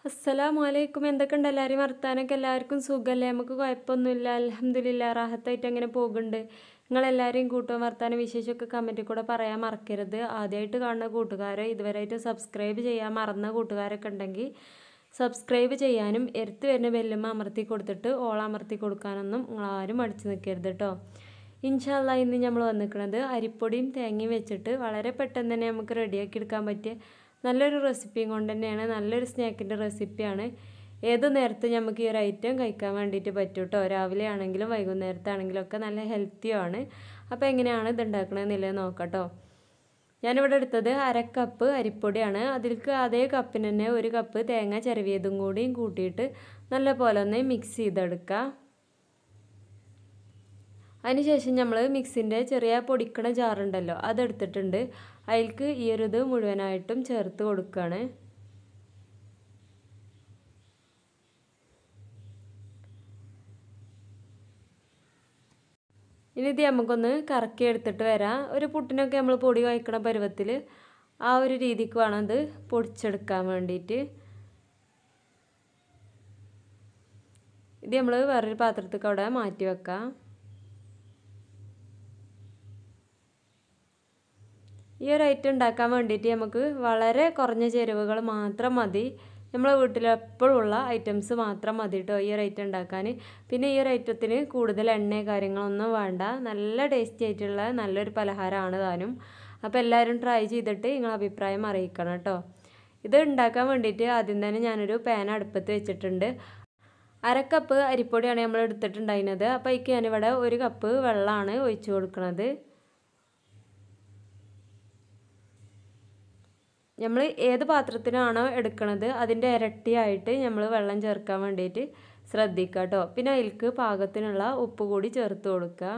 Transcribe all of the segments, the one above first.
അസ്സലാമലൈക്കും. എന്തൊക്കെയുണ്ട് എല്ലാവരും വർത്താനൊക്കെ? എല്ലാവർക്കും സുഖമല്ലേ? നമുക്ക് കുഴപ്പമൊന്നുമില്ല, അൽഹംദുലില്ലാ, റാഹത്തായിട്ട് അങ്ങനെ പോകുന്നുണ്ട്. നിങ്ങളെല്ലാവരെയും കൂട്ടും വർത്താനം വിശേഷമൊക്കെ കമൻറ്റിൽ കൂടെ പറയാൻ മറക്കരുത്. ആദ്യമായിട്ട് കാണുന്ന കൂട്ടുകാരെ, ഇതുവരെയായിട്ട് സബ്സ്ക്രൈബ് ചെയ്യാൻ മറന്ന കൂട്ടുകാരൊക്കെ ഉണ്ടെങ്കിൽ സബ്സ്ക്രൈബ് ചെയ്യാനും എടുത്ത് വരുന്ന ബെല്ലുമ്മ അമർത്തി കൊടുത്തിട്ട് അമർത്തി കൊടുക്കാനൊന്നും നിങ്ങളാരും മടിച്ച് നിൽക്കരുത് കേട്ടോ. ഇൻഷാ അല്ലാ, ഇന്ന് നമ്മൾ വന്നിരിക്കുന്നത് അരിപ്പൊടിയും തേങ്ങയും വെച്ചിട്ട് വളരെ പെട്ടെന്ന് തന്നെ നമുക്ക് റെഡിയാക്കി എടുക്കാൻ പറ്റിയ നല്ലൊരു റെസിപ്പിയും കൊണ്ട് തന്നെയാണ്. നല്ലൊരു സ്നാക്കിൻ്റെ റെസിപ്പിയാണ്. ഏത് നേരത്ത് നമുക്ക് ഈ ഒരു ഐറ്റം കഴിക്കാൻ വേണ്ടിയിട്ട് പറ്റും കേട്ടോ. രാവിലെ ആണെങ്കിലും വൈകുന്നേരത്താണെങ്കിലും ഒക്കെ നല്ല ഹെൽത്തിയുമാണ്. അപ്പോൾ എങ്ങനെയാണ് ഇത് ഉണ്ടാക്കണമെന്നുള്ളത് നോക്കാം കേട്ടോ. ഞാനിവിടെ എടുത്തത് 1/2 കപ്പ് അരിപ്പൊടിയാണ്. അതിലേക്ക് അതേ കപ്പിന് തന്നെ 1 കപ്പ് തേങ്ങ ചിരവിയതും കൂടിയും കൂട്ടിയിട്ട് നല്ല പോലെ ഒന്ന് മിക്സ് ചെയ്തെടുക്കുക. അതിനുശേഷം നമ്മൾ മിക്സിൻ്റെ ചെറിയ പൊടിക്കണ ജാറുണ്ടല്ലോ, അതെടുത്തിട്ടുണ്ട്. അതിലേക്ക് ഈ ഒരു ഇത് മുഴുവനായിട്ടും ചേർത്ത് കൊടുക്കുകയാണ്. ഇനി ഇത് നമുക്കൊന്ന് കറക്കി എടുത്തിട്ട് വരാം. ഒരു പുട്ടിനൊക്കെ നമ്മൾ പൊടി കഴിക്കണ പരുവത്തിൽ ആ ഒരു രീതിക്ക് വേണം ഇത് പൊടിച്ചെടുക്കാൻ വേണ്ടിയിട്ട്. ഇത് നമ്മൾ വേറൊരു പാത്രത്തേക്ക് അവിടെ മാറ്റി വെക്കാം. ഈ ഒരു ഐറ്റം ഉണ്ടാക്കാൻ വേണ്ടിയിട്ട് നമുക്ക് വളരെ കുറഞ്ഞ ചേരുവകൾ മാത്രം മതി. നമ്മളെ വീട്ടിലെപ്പോഴും ഉള്ള ഐറ്റംസ് മാത്രം മതി കേട്ടോ ഈ ഒരു ഐറ്റം ഉണ്ടാക്കാൻ. പിന്നെ ഈ ഒരു ഐറ്റത്തിന് കൂടുതൽ എണ്ണ കാര്യങ്ങളൊന്നും വേണ്ട. നല്ല ടേസ്റ്റി ആയിട്ടുള്ള നല്ലൊരു പലഹാരമാണ് താനും. അപ്പോൾ എല്ലാവരും ട്രൈ ചെയ്തിട്ട് നിങ്ങളുടെ അഭിപ്രായം അറിയിക്കണം കേട്ടോ. ഇത് ഉണ്ടാക്കാൻ വേണ്ടിയിട്ട് ആദ്യം തന്നെ ഞാനൊരു പാൻ അടുപ്പത്ത് വെച്ചിട്ടുണ്ട്. 1/2 കപ്പ് അരിപ്പൊടിയാണ് നമ്മൾ എടുത്തിട്ടുണ്ടായിരുന്നത്. അപ്പോൾ അതിലേക്ക് ഞാനിവിടെ 1 കപ്പ് വെള്ളമാണ് ഒഴിച്ചു കൊടുക്കുന്നത്. നമ്മൾ ഏത് പാത്രത്തിനാണോ എടുക്കുന്നത് അതിൻ്റെ ഇരട്ടിയായിട്ട് നമ്മൾ വെള്ളം ചേർക്കാൻ വേണ്ടിയിട്ട് ശ്രദ്ധിക്കുക കേട്ടോ. പിന്നെ അതിലേക്ക് പാകത്തിനുള്ള ഉപ്പ് കൂടി ചേർത്ത് കൊടുക്കുക.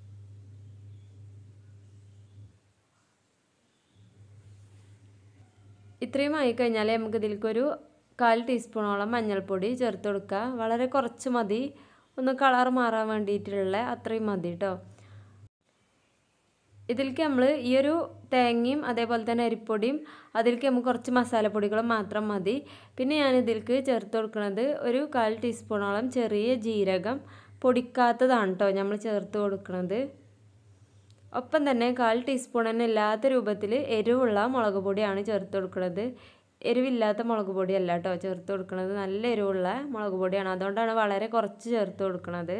ഇത്രയും ആയിക്കഴിഞ്ഞാൽ നമുക്ക് ഇതിലേക്കൊരു 1/4 ടീസ്പൂണോളം മഞ്ഞൾപ്പൊടി ചേർത്ത് കൊടുക്കുക. വളരെ കുറച്ച് മതി, ഒന്ന് കളർ മാറാൻ വേണ്ടിയിട്ടുള്ള അത്രയും മതി കേട്ടോ. ഇതിലേക്ക് നമ്മൾ ഈ ഒരു തേങ്ങയും അതേപോലെ തന്നെ അരിപ്പൊടിയും അതിലേക്ക് നമുക്ക് കുറച്ച് മസാലപ്പൊടികളും മാത്രം മതി. പിന്നെ ഞാൻ ഇതിലേക്ക് ചേർത്ത് കൊടുക്കുന്നത് ഒരു 1/4 ടീസ്പൂണോളം ചെറിയ ജീരകം പൊടിക്കാത്തതാണ് കേട്ടോ നമ്മൾ ചേർത്ത് കൊടുക്കുന്നത്. ഒപ്പം തന്നെ 1/4 ടീസ്പൂൺ തന്നെ ഇല്ലാത്ത രൂപത്തിൽ എരിവുള്ള മുളക് പൊടിയാണ് ചേർത്ത് കൊടുക്കുന്നത്. എരിവില്ലാത്ത മുളക് പൊടിയല്ല കേട്ടോ ചേർത്ത് കൊടുക്കുന്നത്, നല്ല എരിവുള്ള മുളക് പൊടിയാണ്. അതുകൊണ്ടാണ് വളരെ കുറച്ച് ചേർത്ത് കൊടുക്കുന്നത്.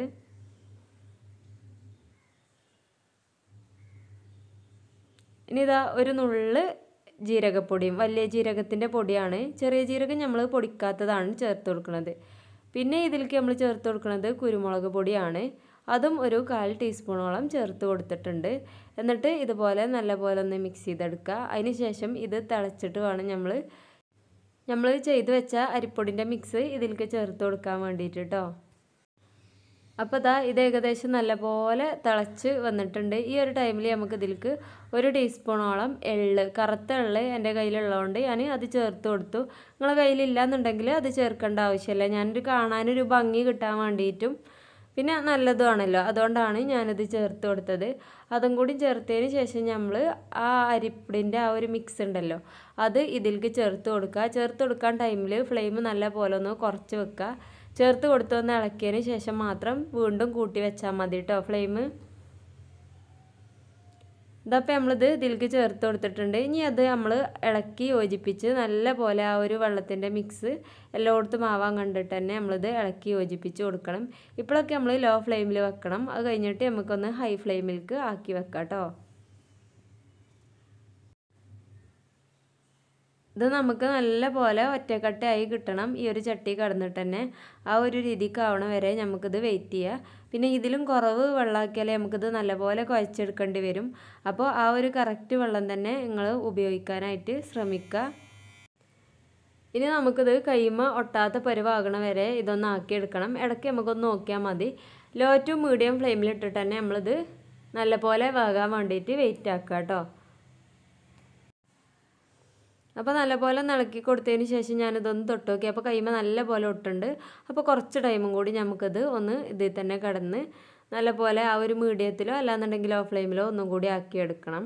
ഇനി ഇതാ ഒരു നുള്ള് ജീരകപ്പൊടിയും, വലിയ ജീരകത്തിൻ്റെ പൊടിയാണ്. ചെറിയ ജീരകം നമ്മൾ പൊടിക്കാത്തതാണ് ചേർത്ത് കൊടുക്കുന്നത്. പിന്നെ ഇതിലേക്ക് നമ്മൾ ചേർത്ത് കൊടുക്കുന്നത് കുരുമുളക് പൊടിയാണ്. അതും ഒരു 1/4 ടീസ്പൂണോളം ചേർത്ത് കൊടുത്തിട്ടുണ്ട്. എന്നിട്ട് ഇതുപോലെ നല്ലപോലെ ഒന്ന് മിക്സ് ചെയ്തെടുക്കുക. അതിന് ശേഷം ഇത് തിളച്ചിട്ട് വേണം നമ്മൾ ചെയ്ത് വെച്ച അരിപ്പൊടിൻ്റെ മിക്സ് ഇതിലേക്ക് ചേർത്ത് കൊടുക്കാൻ വേണ്ടിയിട്ട് കേട്ടോ. അപ്പോൾ ഇത് ഏകദേശം നല്ലപോലെ തിളച്ച് വന്നിട്ടുണ്ട്. ഈ ഒരു ടൈമിൽ നമുക്ക് ഇതിലേക്ക് 1 ടീസ്പൂണോളം എള്ള്, കറുത്ത എള്ള് എൻ്റെ കയ്യിലുള്ളതുകൊണ്ട് ഞാൻ അത് ചേർത്ത് കൊടുത്തു. നിങ്ങളുടെ കയ്യിലില്ലാന്നുണ്ടെങ്കിൽ അത് ചേർക്കേണ്ട ആവശ്യമില്ല. ഞാനൊരു കാണാനൊരു ഭംഗി കിട്ടാൻ വേണ്ടിയിട്ടും പിന്നെ നല്ലതുമാണല്ലോ, അതുകൊണ്ടാണ് ഞാനത് ചേർത്ത് കൊടുത്തത്. അതും കൂടി ചേർത്തതിന് ശേഷം നമ്മൾ ആ അരിപ്പൊടിൻ്റെ ആ ഒരു മിക്സ് ഉണ്ടല്ലോ അത് ഇതിലേക്ക് ചേർത്ത് കൊടുക്കുക. ചേർത്ത് കൊടുക്കാൻ ടൈമിൽ ഫ്ലെയിം നല്ല പോലെ ഒന്ന് കുറച്ച് വെക്കുക. ചേർത്ത് കൊടുത്തൊന്ന് ഇളക്കിയതിന് ശേഷം മാത്രം വീണ്ടും കൂട്ടി വെച്ചാൽ മതി കേട്ടോ ഫ്ലെയിം. ഇതപ്പോൾ നമ്മളിത് ഇതിലേക്ക് ചേർത്ത് കൊടുത്തിട്ടുണ്ട്. ഇനി അത് നമ്മൾ ഇളക്കി യോജിപ്പിച്ച് നല്ല പോലെ ആ ഒരു വെള്ളത്തിൻ്റെ മിക്സ് എല്ലായിടത്തും ആവാൻ കണ്ടിട്ട് തന്നെ നമ്മളിത് ഇളക്കി യോജിപ്പിച്ച് കൊടുക്കണം. ഇപ്പോഴൊക്കെ നമ്മൾ ലോ ഫ്ലെയിമിൽ വെക്കണം. അത് കഴിഞ്ഞിട്ട് നമുക്കൊന്ന് ഹൈ ഫ്ലെയിമിലേക്ക് ആക്കി വെക്കാം കേട്ടോ. ഇത് നമുക്ക് നല്ല പോലെ ഒറ്റക്കട്ടയായി കിട്ടണം. ഈ ഒരു ചട്ടി കടന്നിട്ട് തന്നെ ആ ഒരു രീതിക്ക് ആവണ വരെ നമുക്കിത് വെയിറ്റ് ചെയ്യുക. പിന്നെ ഇതിലും കുറവ് വെള്ളമാക്കിയാലേ നമുക്കിത് നല്ലപോലെ കുഴച്ചെടുക്കേണ്ടി വരും. അപ്പോൾ ആ ഒരു കറക്റ്റ് വെള്ളം തന്നെ നിങ്ങൾ ഉപയോഗിക്കാനായിട്ട് ശ്രമിക്കുക. ഇനി നമുക്കിത് കൈമ ഒട്ടാത്ത പരുവാകണ വരെ ഇതൊന്ന് ആക്കിയെടുക്കണം. ഇടയ്ക്ക് നമുക്കൊന്ന് നോക്കിയാൽ മതി. ലോ ടു മീഡിയം ഫ്ലെയിമിലിട്ടിട്ട് തന്നെ നമ്മളിത് നല്ലപോലെ വേകാൻ വേണ്ടിയിട്ട് വെയിറ്റ് ആക്കുക കേട്ടോ. അപ്പോൾ നല്ലപോലെ ഇളക്കി കൊടുത്തതിന് ശേഷം ഞാനിതൊന്ന് തൊട്ട് നോക്കി. അപ്പോൾ കൈമ നല്ലപോലെ ഒട്ടുണ്ട്. അപ്പോൾ കുറച്ച് ടൈമും കൂടി നമുക്കത് ഒന്ന് ഇതിൽ തന്നെ കിടന്ന് നല്ലപോലെ ആ ഒരു മീഡിയത്തിലോ അല്ലാന്നുണ്ടെങ്കിൽ ലോ ഫ്ലെയിമിലോ ഒന്നും കൂടി ആക്കിയെടുക്കണം.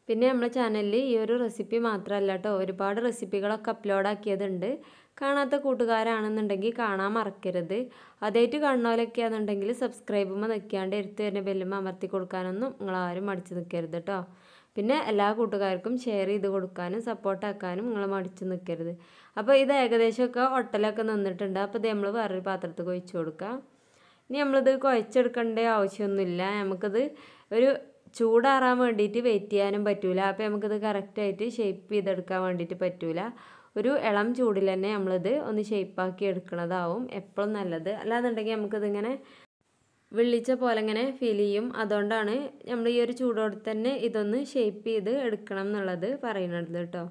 പിന്നെ നമ്മുടെ ചാനലിൽ ഈ ഒരു റെസിപ്പി മാത്രമല്ല കേട്ടോ, ഒരുപാട് റെസിപ്പികളൊക്കെ അപ്ലോഡ് ആക്കിയതുണ്ട്. കാണാത്ത കൂട്ടുകാരാണെന്നുണ്ടെങ്കിൽ കാണാൻ മറക്കരുത്. അതായിട്ട് കാണുന്നവരൊക്കെ ആണെന്നുണ്ടെങ്കിൽ സബ്സ്ക്രൈബുമ്പോൾ നിൽക്കാണ്ട് എടുത്ത് തന്നെ ബെല്ലുമ്പോൾ അമർത്തി കൊടുക്കാനൊന്നും നിങ്ങളാരും മടിച്ച് നിൽക്കരുത് കേട്ടോ. പിന്നെ എല്ലാ കൂട്ടുകാർക്കും ഷെയർ ചെയ്ത് കൊടുക്കാനും സപ്പോർട്ടാക്കാനും നിങ്ങൾ മടിച്ച് നിൽക്കരുത്. അപ്പോൾ ഇത് ഏകദേശമൊക്കെ ഒട്ടലൊക്കെ നിന്നിട്ടുണ്ട്. അപ്പോൾ ഇത് നമ്മൾ വേറൊരു പാത്രത്തിൽ ഒഴിച്ച് കൊടുക്കാം. ഇനി നമ്മളിത് കുഴച്ചെടുക്കേണ്ട ആവശ്യമൊന്നുമില്ല. നമുക്കിത് ഒരു ചൂടാറാൻ വേണ്ടിയിട്ട് വെയിറ്റ് ചെയ്യാനും പറ്റില്ല. അപ്പോൾ നമുക്കിത് കറക്റ്റായിട്ട് ഷേപ്പ് ചെയ്തെടുക്കാൻ വേണ്ടിയിട്ട് പറ്റില്ല. ഒരു ഇളം ചൂടിൽ തന്നെ നമ്മളിത് ഒന്ന് ഷേപ്പാക്കി എടുക്കുന്നതാവും എപ്പോഴും നല്ലത്. അല്ലാന്നുണ്ടെങ്കിൽ നമുക്കിതിങ്ങനെ വിള്ളിച്ച പോലെ ഇങ്ങനെ ഫീൽ ചെയ്യും. അതുകൊണ്ടാണ് നമ്മൾ ഈ ഒരു ചൂടോടെ തന്നെ ഇതൊന്ന് ഷേപ്പ് ചെയ്ത് എടുക്കണം എന്നുള്ളത് പറയുന്നത് കേട്ടോ.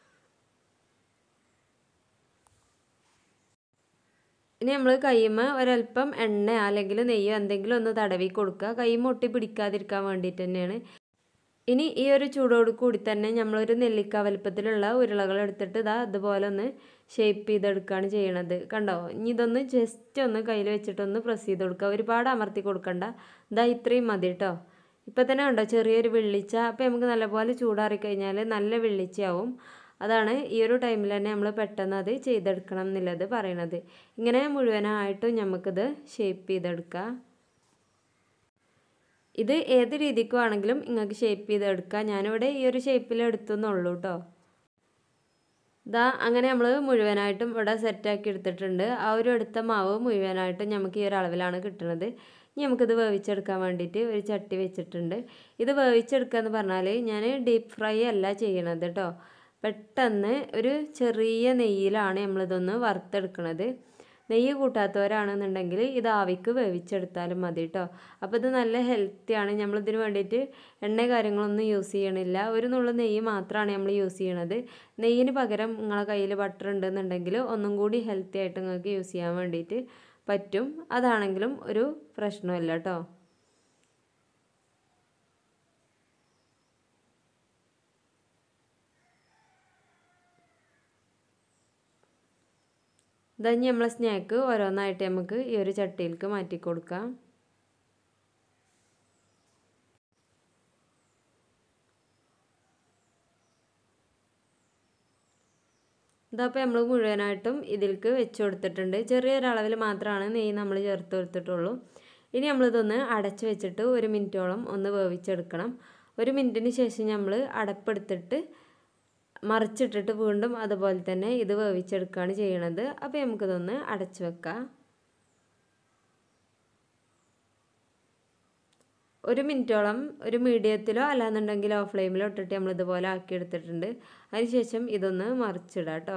ഇനി നമ്മൾ കയ്യുമ്മ ഒരല്പം എണ്ണ അല്ലെങ്കിൽ നെയ്യോ എന്തെങ്കിലും ഒന്ന് തടവി കൊടുക്കുക. കയ്യുമ്മ ഒട്ടി പിടിക്കാതിരിക്കാൻ വേണ്ടിയിട്ട് തന്നെയാണ്. ഇനി ഈ ഒരു ചൂടോട് കൂടി തന്നെ നമ്മളൊരു നെല്ലിക്ക വലുപ്പത്തിലുള്ള ഉരുളകൾ എടുത്തിട്ട് ഇതാ അതുപോലെ ഒന്ന് ഷേപ്പ് ചെയ്തെടുക്കുകയാണ് ചെയ്യണത്. കണ്ടോ? ഇനി ഇതൊന്ന് ജസ്റ്റ് ഒന്ന് കയ്യിൽ വെച്ചിട്ടൊന്ന് പ്രസ് ചെയ്ത് കൊടുക്കുക. ഒരുപാട് അമർത്തി കൊടുക്കണ്ട. ഇതാ ഇത്രയും മതി കേട്ടോ. ഇപ്പം തന്നെ കണ്ടോ ചെറിയൊരു വെള്ളിച്ച. അപ്പോൾ നമുക്ക് നല്ലപോലെ ചൂടാറിക്കഴിഞ്ഞാൽ നല്ല വെള്ളിച്ചയാവും. അതാണ് ഈ ഒരു ടൈമിൽ തന്നെ നമ്മൾ പെട്ടെന്ന് അത് ചെയ്തെടുക്കണം എന്നുള്ളത് പറയണത്. ഇങ്ങനെ മുഴുവനായിട്ടും നമുക്കിത് ഷേപ്പ് ചെയ്തെടുക്കാം. ഇത് ഏത് രീതിക്കും ആണെങ്കിലും നിങ്ങൾക്ക് ഷേപ്പ് ചെയ്തെടുക്കാം. ഞാനിവിടെ ഈ ഒരു ഷേപ്പിൽ എടുത്തുന്നുള്ളൂ കേട്ടോ. ഇതാ അങ്ങനെ നമ്മൾ മുഴുവനായിട്ടും ഇവിടെ സെറ്റാക്കി എടുത്തിട്ടുണ്ട്. ആ ഒരു എടുത്ത മാവ് മുഴുവനായിട്ടും നമുക്ക് ഈ ഒരു അളവിലാണ് കിട്ടുന്നത്. ഇനി നമുക്കിത് വേവിച്ചെടുക്കാൻ വേണ്ടിയിട്ട് ഒരു ചട്ടി വെച്ചിട്ടുണ്ട്. ഇത് വേവിച്ചെടുക്കുക എന്ന് പറഞ്ഞാൽ ഞാൻ ഡീപ്പ് ഫ്രൈ അല്ല ചെയ്യണത് കേട്ടോ. പെട്ടെന്ന് ഒരു ചെറിയ നെയ്യിലാണ് നമ്മളിതൊന്ന് വറുത്തെടുക്കണത്. നെയ്യ് കൂട്ടാത്തവരാണെന്നുണ്ടെങ്കിൽ ഇത് ആവിക്ക് വേവിച്ചെടുത്താലും മതി കേട്ടോ. അപ്പോൾ ഇത് നല്ല ഹെൽത്തിയാണ്. നമ്മളിതിന് വേണ്ടിയിട്ട് എണ്ണ കാര്യങ്ങളൊന്നും യൂസ് ചെയ്യണില്ല. ഒരു നുള്ളു നെയ്യ് മാത്രമാണ് നമ്മൾ യൂസ് ചെയ്യണത്. നെയ്യിന് പകരം നിങ്ങളെ കയ്യിൽ ബട്ടർ ഉണ്ടെന്നുണ്ടെങ്കിൽ ഒന്നും കൂടി ഹെൽത്തി ആയിട്ട് നിങ്ങൾക്ക് യൂസ് ചെയ്യാൻ വേണ്ടിയിട്ട് പറ്റും. അതാണെങ്കിലും ഒരു പ്രശ്നമല്ല കേട്ടോ. ഇതഞ്ഞ് നമ്മളെ സ്നാക്ക് ഓരോന്നായിട്ട് നമുക്ക് ഈ ഒരു ചട്ടിയിലേക്ക് മാറ്റി കൊടുക്കാം. ഇതപ്പോൾ നമ്മൾ മുഴുവനായിട്ടും ഇതിലേക്ക് വെച്ച് കൊടുത്തിട്ടുണ്ട്. ചെറിയൊരളവിൽ മാത്രമാണ് നെയ്യ് നമ്മൾ ചേർത്ത് കൊടുത്തിട്ടുള്ളൂ. ഇനി നമ്മളിതൊന്ന് അടച്ച് വെച്ചിട്ട് 1 മിനിറ്റോളം ഒന്ന് വേവിച്ചെടുക്കണം. 1 മിനിറ്റിന് ശേഷം നമ്മൾ അടപ്പെടുത്തിട്ട് മറിച്ചിട്ടിട്ട് വീണ്ടും അതുപോലെ തന്നെ ഇത് വേവിച്ചെടുക്കുകയാണ് ചെയ്യണത്. അപ്പോൾ നമുക്കിതൊന്ന് അടച്ച് വെക്കാം. 1 മിനിറ്റോളം ഒരു മീഡിയത്തിലോ അല്ലാന്നുണ്ടെങ്കിൽ ഓഫ് ഫ്ലെയിമിലോ ഇട്ടിട്ട് നമ്മളിതുപോലെ ആക്കിയെടുത്തിട്ടുണ്ട്. അതിനുശേഷം ഇതൊന്ന് മറിച്ചിടാം കേട്ടോ.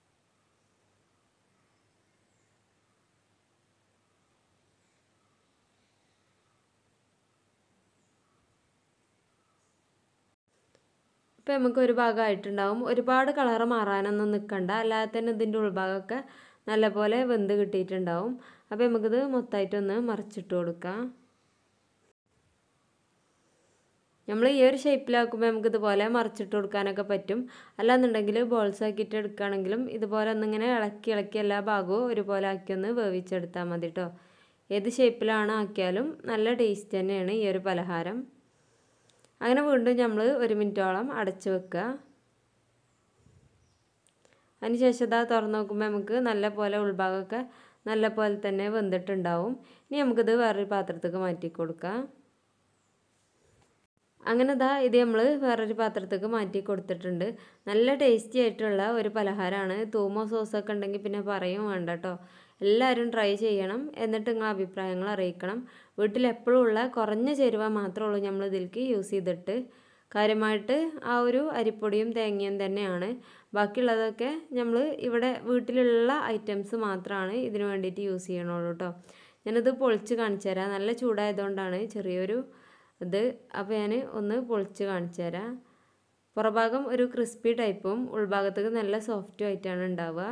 ഇപ്പോൾ നമുക്ക് ഒരു ഭാഗമായിട്ടുണ്ടാവും. ഒരുപാട് കളറ് മാറാനൊന്നും നിൽക്കണ്ട. അല്ലാതെ തന്നെ ഇതിൻ്റെ ഉൾഭാഗമൊക്കെ നല്ലപോലെ വെന്ത് കിട്ടിയിട്ടുണ്ടാവും. അപ്പോൾ നമുക്കിത് മൊത്തമായിട്ടൊന്ന് മറിച്ചിട്ട് കൊടുക്കാം. നമ്മൾ ഈ ഒരു ഷേപ്പിലാക്കുമ്പോൾ നമുക്കിതുപോലെ മറിച്ചിട്ട് കൊടുക്കാനൊക്കെ പറ്റും. അല്ലാന്നുണ്ടെങ്കിൽ ബോൾസ് ആക്കിയിട്ട് എടുക്കുകയാണെങ്കിലും ഇതുപോലെ ഒന്നിങ്ങനെ ഇളക്കി എല്ലാ ഭാഗവും ഒരുപോലെ ആക്കിയൊന്ന് വേവിച്ചെടുത്താൽ മതി കേട്ടോ. ഏത് ഷേപ്പിലാണ് ആക്കിയാലും നല്ല ടേസ്റ്റ് തന്നെയാണ് ഈ ഒരു പലഹാരം. അങ്ങനെ വീണ്ടും നമ്മൾ 1 മിനിറ്റോളം അടച്ച് വെക്കുക. അതിനുശേഷം ഇതാ തുറന്ന് നോക്കുമ്പോൾ നമുക്ക് നല്ല പോലെ ഉൾഭാഗമൊക്കെ നല്ല പോലെ തന്നെ വെന്തിട്ടുണ്ടാവും. ഇനി നമുക്കിത് വേറൊരു പാത്രത്തേക്ക് മാറ്റി കൊടുക്കാം. അങ്ങനെ ഇതാ ഇത് നമ്മൾ വേറൊരു പാത്രത്തേക്ക് മാറ്റി കൊടുത്തിട്ടുണ്ട്. നല്ല ടേസ്റ്റി ആയിട്ടുള്ള ഒരു പലഹാരമാണ്. തൂമോ സോസൊക്കെ ഉണ്ടെങ്കിൽ പിന്നെ പറയും വേണ്ട കേട്ടോ. എല്ലാവരും ട്രൈ ചെയ്യണം. എന്നിട്ട് നിങ്ങൾ അഭിപ്രായങ്ങൾ അറിയിക്കണം. വീട്ടിൽ എപ്പോഴും ഉള്ള കുറഞ്ഞ ചേരുവ മാത്രമേ ഉള്ളൂ നമ്മൾ ഇതിലേക്ക് യൂസ് ചെയ്തിട്ട്. കാര്യമായിട്ട് ആ ഒരു അരിപ്പൊടിയും തേങ്ങയും തന്നെയാണ്. ബാക്കിയുള്ളതൊക്കെ നമ്മൾ ഇവിടെ വീട്ടിലുള്ള ഐറ്റംസ് മാത്രമാണ് ഇതിന് വേണ്ടിയിട്ട് യൂസ് ചെയ്യണുള്ളൂ കേട്ടോ. ഞാനിത് പൊളിച്ച് കാണിച്ചു തരാം. നല്ല ചൂടായതുകൊണ്ടാണ് ചെറിയൊരു ഇത്. അപ്പോൾ ഞാൻ ഒന്ന് പൊളിച്ച് കാണിച്ചു തരാം. പുറഭാഗം ഒരു ക്രിസ്പി ടൈപ്പും ഉൾഭാഗത്തേക്ക് നല്ല സോഫ്റ്റും ആയിട്ടാണ് ഉണ്ടാവുക.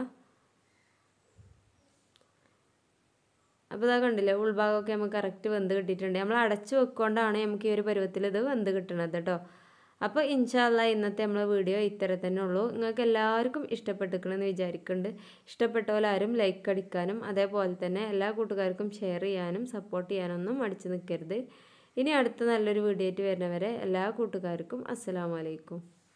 അപ്പോൾ ഇതാ കണ്ടില്ലേ, ഉൾഭാഗമൊക്കെ നമുക്ക് കറക്റ്റ് വെന്ത് കിട്ടിയിട്ടുണ്ട്. നമ്മൾ അടച്ച് വെക്കൊണ്ടാണ് നമുക്ക് ഈ ഒരു പരുവത്തിൽ ഇത് വെന്ത് കിട്ടണത് കേട്ടോ. അപ്പോൾ ഇൻഷാ അല്ലാഹ് ഇന്നത്തെ നമ്മളെ വീഡിയോ ഇത്ര തന്നെ ഉള്ളൂ. നിങ്ങൾക്ക് എല്ലാവർക്കും ഇഷ്ടപ്പെട്ടിരിക്കണമെന്ന് വിചാരിക്കുന്നുണ്ട്. ഇഷ്ടപ്പെട്ടവരാരും ലൈക്ക് അടിക്കാനും അതേപോലെ തന്നെ എല്ലാ കൂട്ടുകാർക്കും ഷെയർ ചെയ്യാനും സപ്പോർട്ട് ചെയ്യാനൊന്നും മടിച്ച് നിൽക്കരുത്. ഇനി അടുത്ത നല്ലൊരു വീഡിയോ ആയിട്ട് വരുന്നവരെ എല്ലാ കൂട്ടുകാർക്കും അസ്സലാമു അലൈക്കും.